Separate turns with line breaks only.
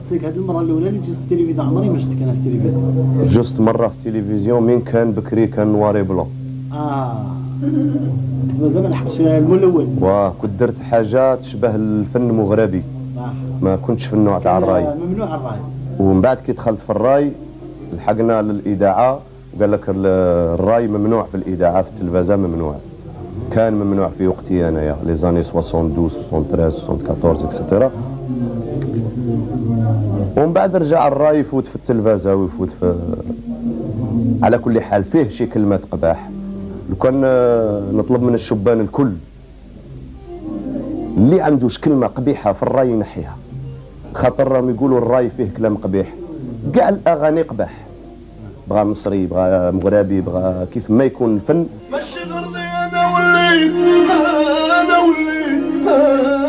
نسيك هذه المره الاولى اللي جيت في التلفزيون، عمري ما شفتك انا في التلفزيون.
جست مره في التلفزيون من كان بكري كان نواري بلون.
كنت مازال ما لحقتش الملون.
وكنت درت حاجه تشبه الفن المغربي.
صح.
ما كنتش في النوع تاع الراي.
ممنوع الراي.
ومن بعد كي دخلت في الراي لحقنا للاذاعه وقال لك الراي ممنوع في الاذاعه، في التلفزه ممنوع. كان ممنوع في وقتي انايا لي زاني 72 73 74 اكسترا. ومن بعد رجع الراي يفوت في التلفزه ويفوت في. على كل حال فيه شي كلمات قباح. لو كان نطلب من الشبان الكل اللي عندوش كلمه قبيحه في الراي ينحيها، خاطر راهم يقولوا الراي فيه كلام قبيح. كاع الاغاني قباح، بغا مصري بغا مغربي بغا كيف ما يكون الفن.
ماشي غرضي انا وليت